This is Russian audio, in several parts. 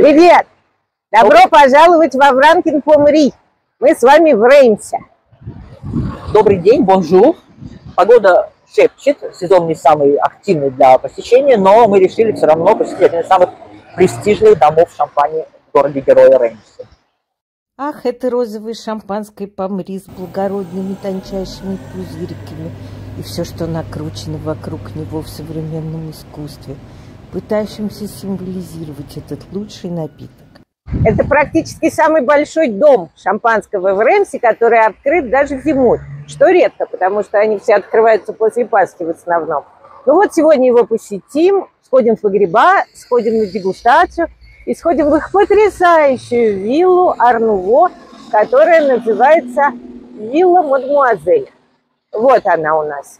Привет! Добро пожаловать во Вранкен-Помри. Мы с вами в Реймсе. Добрый день, бонжур. Погода шепчет, сезон не самый активный для посещения, но мы решили все равно посетить один из самых престижных домов шампани в городе-герое Реймсе. Ах, это розовое шампанское Помри с благородными тончайшими пузыриками и все, что накручено вокруг него в современном искусстве, пытающимся символизировать этот лучший напиток. Это практически самый большой дом шампанского в Реймсе, который открыт даже зимой, что редко, потому что они все открываются после Пасхи в основном. Ну вот сегодня его посетим, сходим в погреба, сходим на дегустацию и сходим в их потрясающую виллу Ар-Нуво, которая называется Вилла Мадемуазель. Вот она у нас.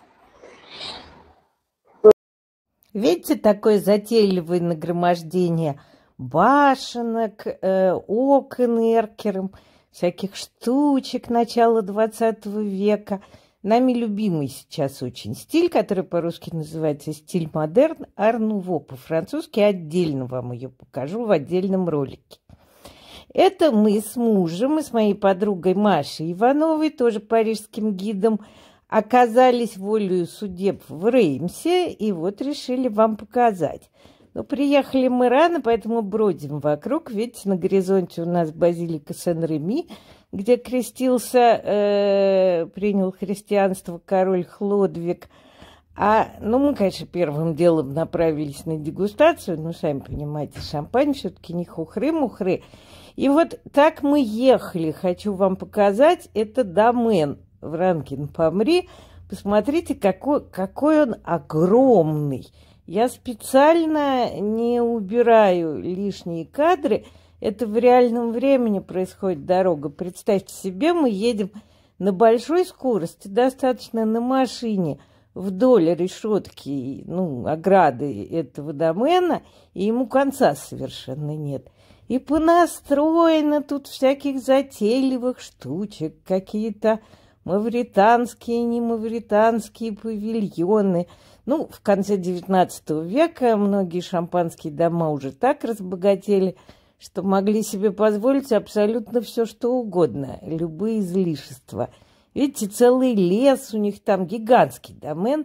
Видите, такое затейливое нагромождение башенок, окон эркером, всяких штучек начала 20 века. Нами любимый сейчас очень стиль, который по-русски называется стиль модерн, Ар-Нуво. По-французски отдельно вам ее покажу в отдельном ролике. Это мы с мужем и с моей подругой Машей Ивановой, тоже парижским гидом, оказались волею судеб в Реймсе и вот решили вам показать. Но приехали мы рано, поэтому бродим вокруг. Видите, на горизонте у нас базилика Сен-Реми, где крестился, принял христианство король Хлодвиг. Мы, конечно, первым делом направились на дегустацию, но, сами понимаете, шампань все-таки не хухры-мухры. И вот так мы ехали, хочу вам показать, это домен Вранкен-Помри. Посмотрите, какой он огромный. Я специально не убираю лишние кадры. Это в реальном времени происходит дорога. Представьте себе, мы едем на большой скорости, достаточно на машине, вдоль решетки, ограды этого домена, и ему конца совершенно нет. И понастроено тут всяких затейливых штучек, какие-то мавританские, не мавританские павильоны. В конце XIX века многие шампанские дома уже так разбогатели, что могли себе позволить абсолютно все, что угодно, любые излишества. Видите, целый лес у них там, гигантский домен,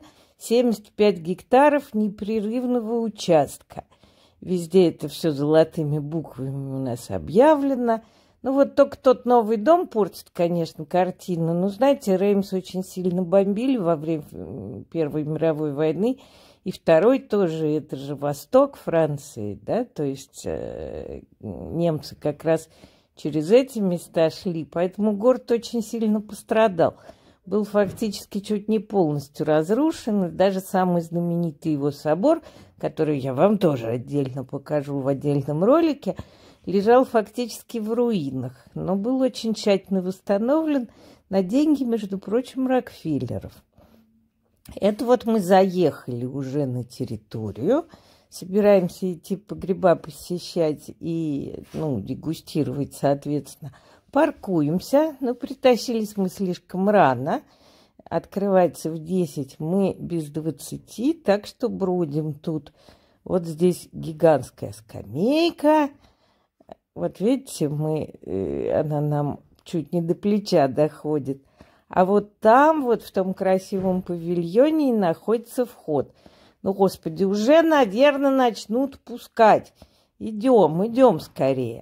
75 гектаров непрерывного участка. Везде это все золотыми буквами у нас объявлено. Только тот новый дом портит, конечно, картину. Но, знаете, Реймс очень сильно бомбили во время Первой мировой войны. И второй тоже, это же восток Франции, да, то есть немцы как раз через эти места шли. Поэтому город очень сильно пострадал. Был фактически чуть не полностью разрушен. И даже самый знаменитый его собор, который я вам тоже отдельно покажу в отдельном ролике, лежал фактически в руинах, но был очень тщательно восстановлен на деньги, между прочим, Рокфеллеров. Это вот мы заехали уже на территорию, собираемся идти погреба посещать и, дегустировать, соответственно. Паркуемся, но притащились мы слишком рано, открывается в 10, мы без 20, так что бродим тут. Вот здесь гигантская скамейка. Вот видите, она нам чуть не до плеча доходит. А вот там, вот в том красивом павильоне, находится вход. Господи, уже, наверное, начнут пускать. Идем скорее.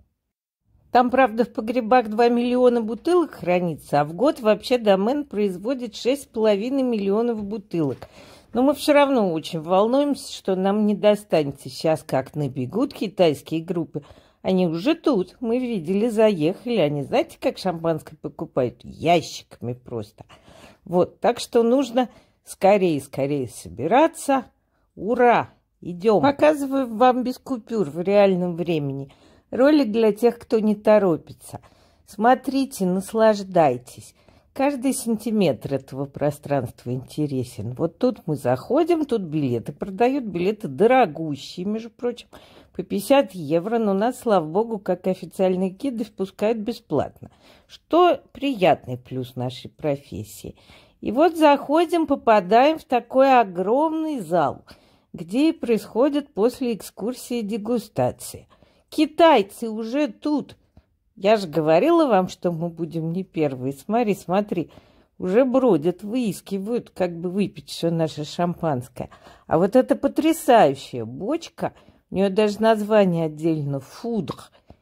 Там, правда, в погребах 2 миллиона бутылок хранится, а в год вообще домен производит 6,5 миллионов бутылок. Но мы все равно очень волнуемся, что нам не достанется. Сейчас как набегут китайские группы. Они уже тут, мы видели, заехали. Они, знаете, как шампанское покупают? Ящиками просто. Вот, так что нужно скорее собираться. Ура! Идем. Показываю вам без купюр в реальном времени. Ролик для тех, кто не торопится. Смотрите, наслаждайтесь. Каждый сантиметр этого пространства интересен. Вот тут мы заходим, тут билеты продают. Билеты дорогущие, между прочим. По 50 евро, но нас, слава богу, как официальные гиды, впускают бесплатно. Что приятный плюс нашей профессии. И вот заходим, попадаем в такой огромный зал, где и происходит после экскурсии дегустации. китайцы уже тут. Я же говорила вам, что мы будем не первые. Смотри, смотри, уже бродят, выискивают, как бы выпить все наше шампанское. А вот эта потрясающая бочка, у нее даже название отдельно «фудр»,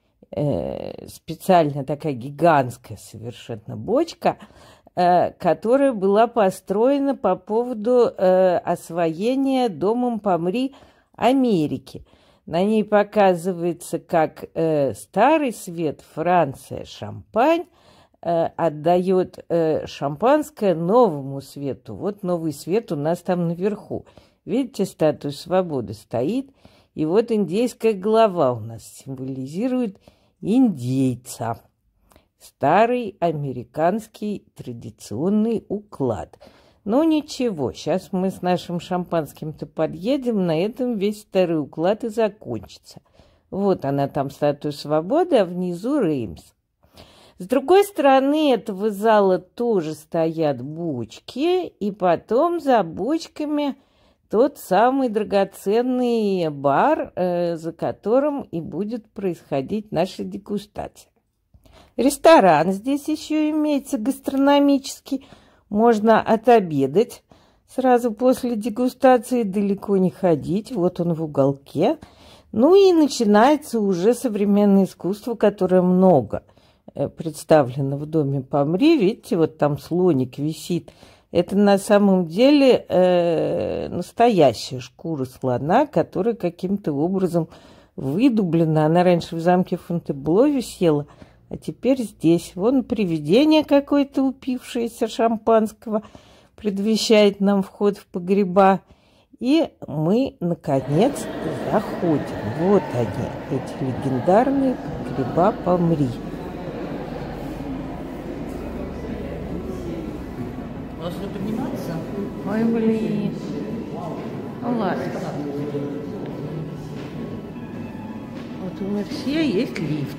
специально такая гигантская совершенно бочка, которая была построена по поводу освоения домом Помри Америки. На ней показывается, как Старый Свет, Франция, Шампань, отдает шампанское Новому Свету. Вот Новый Свет у нас там наверху. Видите, статуя свободы стоит. И вот индейская голова у нас символизирует индейца. Старый американский традиционный уклад. Но ничего, сейчас мы с нашим шампанским-то подъедем, на этом весь старый уклад и закончится. Вот она там, статуя свободы, а внизу Реймс. С другой стороны этого зала тоже стоят бочки, и потом за бочками тот самый драгоценный бар, за которым и будет происходить наша дегустация. Ресторан здесь еще имеется гастрономический. Можно отобедать сразу после дегустации, далеко не ходить. Вот он в уголке. Ну и начинается уже современное искусство, которое много представлено в доме Помри. Видите, вот там слоник висит. Это на самом деле настоящая шкура слона, которая каким-то образом выдублена. Она раньше в замке Фонтебло висела, а теперь здесь. Вон привидение какое-то, упившееся шампанского, предвещает нам вход в погреба. И мы, наконец, заходим. Вот они, эти легендарные погреба Помри. Можно подниматься? Ой, блин. Ну ладно. Вот у Мерсье есть лифт.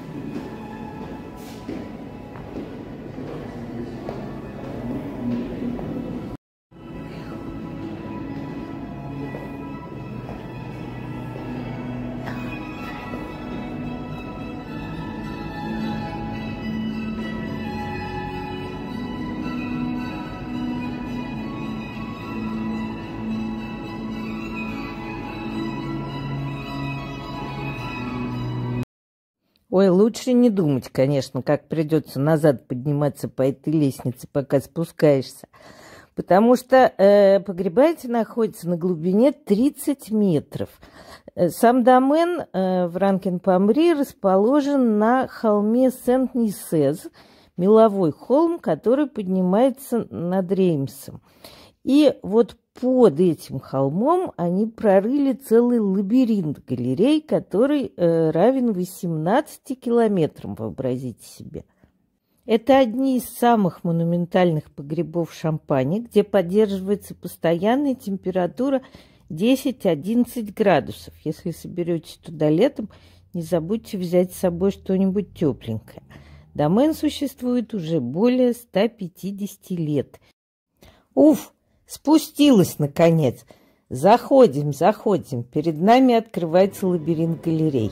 Ой, лучше не думать, конечно, как придется назад подниматься по этой лестнице, пока спускаешься. Потому что погреба эти находятся на глубине 30 метров. Сам домен в Ранкен-Помри расположен на холме Сент-Нисез, меловой холм, который поднимается над Реймсом. И вот под этим холмом они прорыли целый лабиринт галерей, который равен 18 километрам, вообразите себе. Это одни из самых монументальных погребов Шампани, где поддерживается постоянная температура 10-11 градусов. Если соберетесь туда летом, не забудьте взять с собой что-нибудь тепленькое. Домен существует уже более 150 лет. Уф! Спустилась, наконец. Заходим, заходим. Перед нами открывается лабиринт галерей.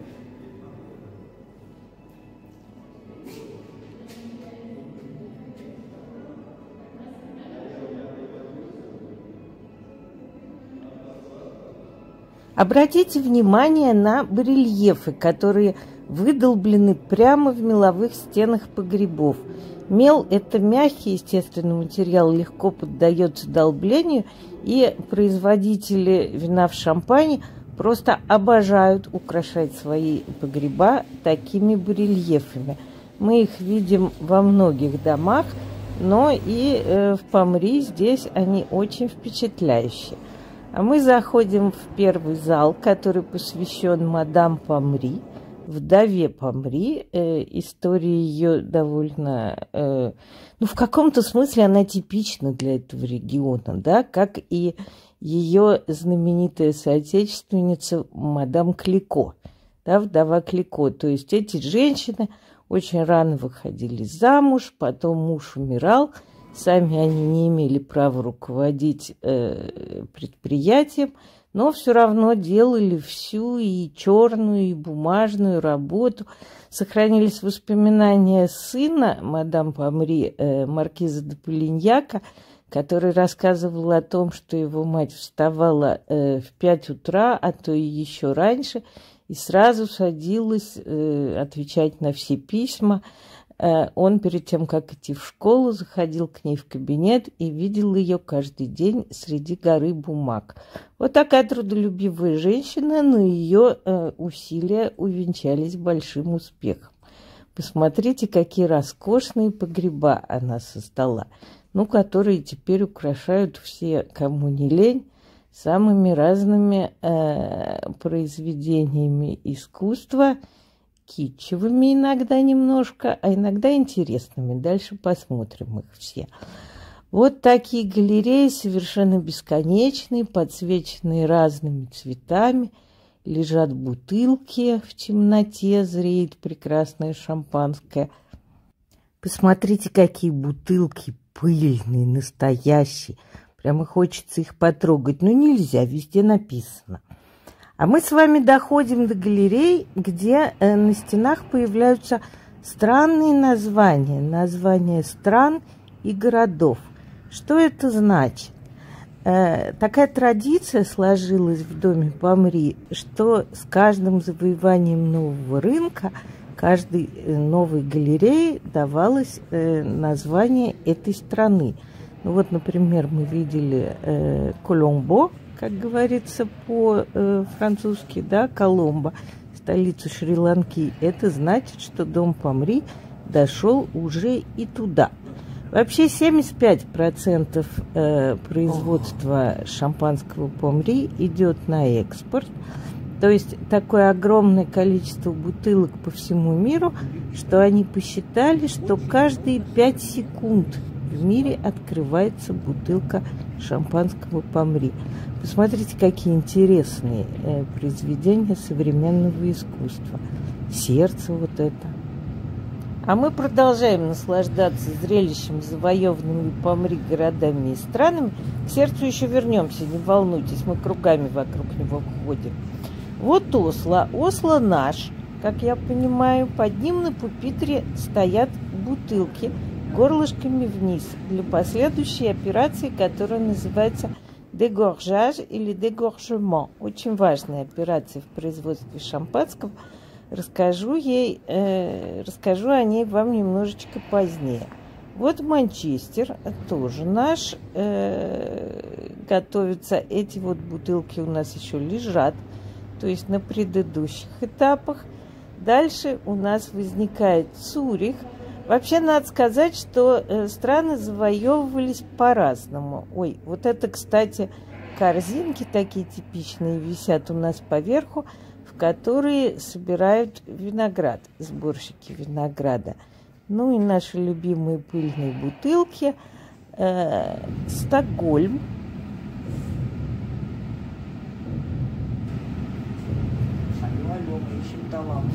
Обратите внимание на барельефы, которые выдолблены прямо в меловых стенах погребов. Мел – это мягкий естественный материал, легко поддается долблению, и производители вина в Шампани просто обожают украшать свои погреба такими барельефами. Мы их видим во многих домах, но и в Помри здесь они очень впечатляющие. А мы заходим в первый зал, который посвящен мадам Помри, вдове Помри. История ее довольно... в каком-то смысле она типична для этого региона, да, как и ее знаменитая соотечественница мадам Клико, да, вдова Клико. То есть эти женщины очень рано выходили замуж, потом муж умирал, сами они не имели права руководить предприятием, но все равно делали всю и черную, и бумажную работу. Сохранились воспоминания сына мадам Помри, маркиза де Полиньяка, который рассказывал о том, что его мать вставала в 5 утра, а то и еще раньше, и сразу садилась отвечать на все письма. Он перед тем, как идти в школу, заходил к ней в кабинет и видел ее каждый день среди горы бумаг. Вот такая трудолюбивая женщина, но ее усилия увенчались большим успехом. Посмотрите, какие роскошные погреба она создала, ну, которые теперь украшают все, кому не лень, самыми разными произведениями искусства, китчевыми иногда немножко, а иногда интересными. Дальше посмотрим их все. Вот такие галереи, совершенно бесконечные, подсвеченные разными цветами. Лежат бутылки в темноте, зреет прекрасное шампанское. Посмотрите, какие бутылки пыльные, настоящие. Прямо хочется их потрогать, но нельзя, везде написано. А мы с вами доходим до галерей, где на стенах появляются странные названия. Названия стран и городов. Что это значит? Такая традиция сложилась в доме Помри, что с каждым завоеванием нового рынка, каждой новой галерее давалось название этой страны. Ну вот, например, мы видели Коломбо, как говорится по-французски, да, Коломбо, столицу Шри-Ланки. Это значит, что дом Помри дошел уже и туда. Вообще 75% производства шампанского Помри идет на экспорт. То есть такое огромное количество бутылок по всему миру, что они посчитали, что каждые 5 секунд в мире открывается бутылка шампанского Помри. Посмотрите, какие интересные произведения современного искусства. Сердце вот это. А мы продолжаем наслаждаться зрелищем завоеванными Помри городами и странами. К сердцу еще вернемся, не волнуйтесь, мы кругами вокруг него ходим. Вот Осло. Осло наш, как я понимаю. Под ним на пупитре стоят бутылки горлышками вниз для последующей операции, которая называется дегоржаж или дегоржемент. Очень важная операция в производстве шампанского. Расскажу о ней вам немножечко позднее. Вот Манчестер, тоже наш, готовится. Эти вот бутылки у нас еще лежат, то есть на предыдущих этапах. Дальше у нас возникает Цюрих. Вообще, надо сказать, что страны завоевывались по-разному. Ой, вот это, кстати, корзинки такие типичные висят у нас поверху, в которые собирают виноград, сборщики винограда. Ну и наши любимые пыльные бутылки. Стокгольм. Алло, мы ищем таланты.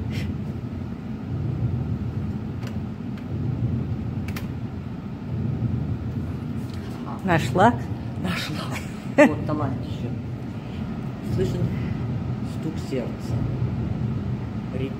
Нашла? Нашла. Вот талант еще. Слышен стук сердца. Ритм.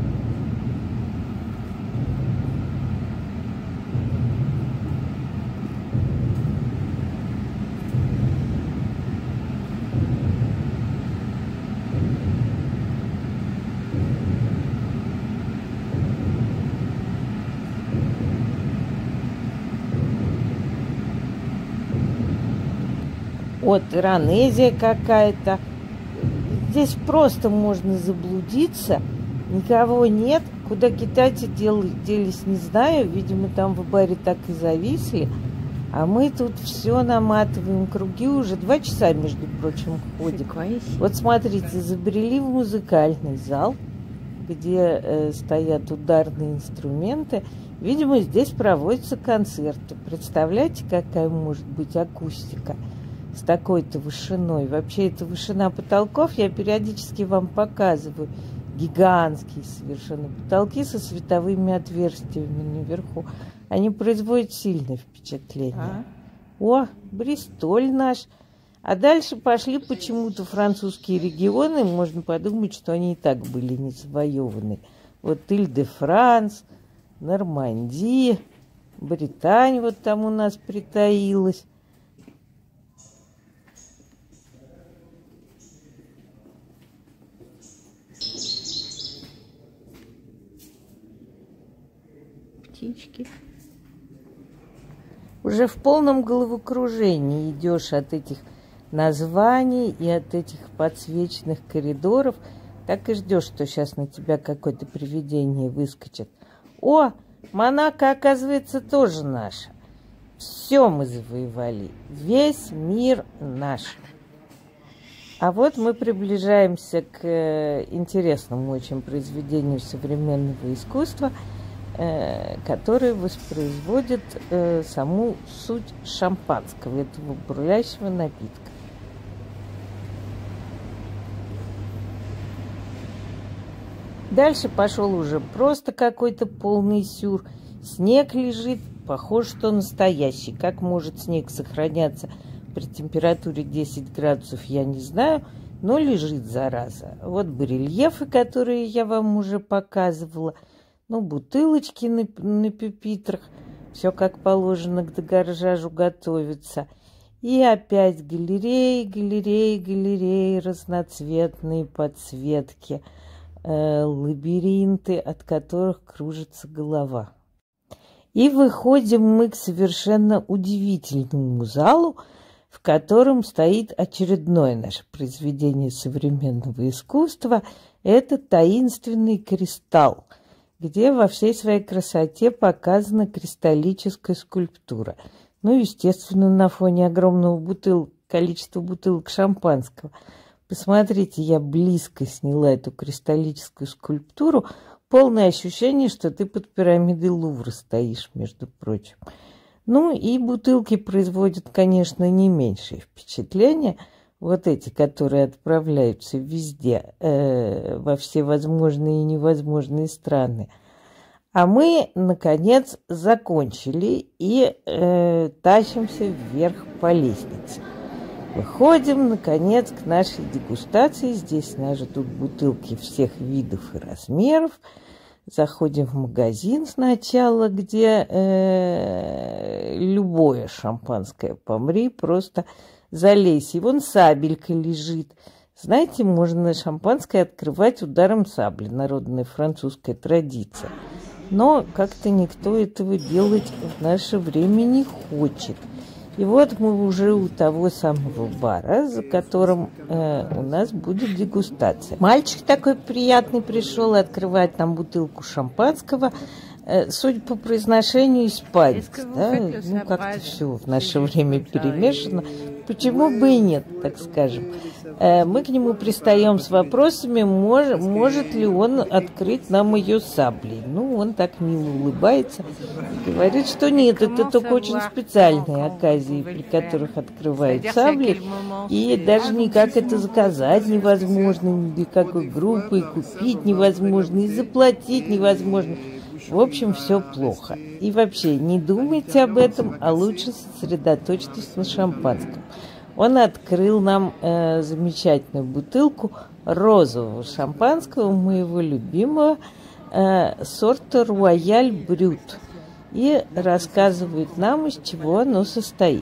Вот иронезия какая-то. Здесь просто можно заблудиться. Никого нет. Куда китайцы делись, не знаю. Видимо, там в баре так и зависли. А мы тут все наматываем круги. Уже 2 часа, между прочим, ходим. Вот смотрите, забрели в музыкальный зал, где стоят ударные инструменты. Видимо, здесь проводятся концерты. Представляете, какая может быть акустика с такой-то вышиной? Вообще, это вышина потолков, я периодически вам показываю. Гигантские совершенно потолки со световыми отверстиями наверху. Они производят сильное впечатление. О, Бристоль наш. А дальше пошли почему-то французские регионы. Можно подумать, что они и так были не завоеваны. Вот Иль-де-Франс, Нормандия, Британия вот там у нас притаилась. Птички. Уже в полном головокружении идешь от этих названий и от этих подсвеченных коридоров. Так и ждешь, что сейчас на тебя какое-то привидение выскочит. О, Монако, оказывается, тоже наша. Все мы завоевали. Весь мир наш. А вот мы приближаемся к интересному очень произведению современного искусства, который воспроизводит саму суть шампанского, этого бурлящего напитка. Дальше пошел уже просто какой-то полный сюр. Снег лежит, похоже, что настоящий. Как может снег сохраняться при температуре 10 градусов, я не знаю, но лежит, зараза. Вот барельефы, которые я вам уже показывала. Ну, бутылочки на пюпитрах. Все как положено к дегоржажу готовится. И опять галереи, галереи, галереи, разноцветные подсветки. Лабиринты, от которых кружится голова. И выходим мы к совершенно удивительному залу, в котором стоит очередное наше произведение современного искусства. Это таинственный кристалл, где во всей своей красоте показана кристаллическая скульптура. Ну, естественно, на фоне огромного количества бутылок шампанского. Посмотрите, я близко сняла эту кристаллическую скульптуру. Полное ощущение, что ты под пирамидой Лувра стоишь, между прочим. Ну и бутылки производят, конечно, не меньшее впечатление. Вот эти, которые отправляются везде, во все возможные и невозможные страны. А мы, наконец, закончили и тащимся вверх по лестнице. Выходим, наконец, к нашей дегустации. Здесь нас ждут бутылки всех видов и размеров. Заходим в магазин сначала, где любое шампанское помри, просто залезь. И вон сабелька лежит. Знаете, можно шампанское открывать ударом сабли. Народная французская традиция. Но как-то никто этого делать в наше время не хочет. И вот мы уже у того самого бара, за которым у нас будет дегустация. Мальчик такой приятный пришел открывать нам бутылку шампанского. Судя по произношению, испанец. Да? Ну, как-то все в наше время перемешано. Почему бы и нет, так скажем. Мы к нему пристаем с вопросами, может ли он открыть нам ее саблей. Ну, он так мило улыбается и говорит, что нет, это только очень специальные оказии, при которых открывают сабли. И даже никак это заказать невозможно, ни для какой группы, и купить невозможно, и заплатить невозможно. В общем, все плохо. И вообще, не думайте об этом, а лучше сосредоточьтесь на шампанском. Он открыл нам замечательную бутылку розового шампанского, моего любимого, сорта Рояль Брют. И рассказывает нам, из чего оно состоит.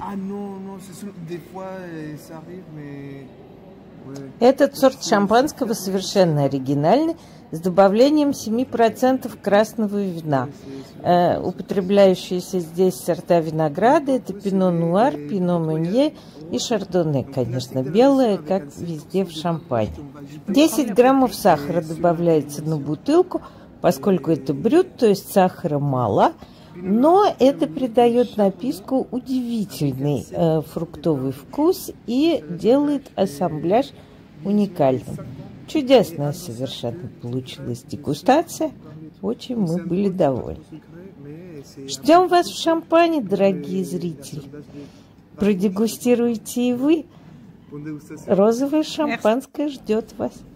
Этот сорт шампанского совершенно оригинальный, с добавлением 7% красного вина. Употребляющиеся здесь сорта винограда – это пино нуар, пино монье и шардоне, конечно, белое, как везде в Шампане. 10 граммов сахара добавляется на бутылку, поскольку это брют, то есть сахара мало, но это придает напитку удивительный фруктовый вкус и делает ассамбляж уникальным. Чудесная совершенно получилась дегустация. Очень мы были довольны. Ждем вас в Шампане, дорогие зрители. Продегустируйте и вы. Розовое шампанское ждет вас.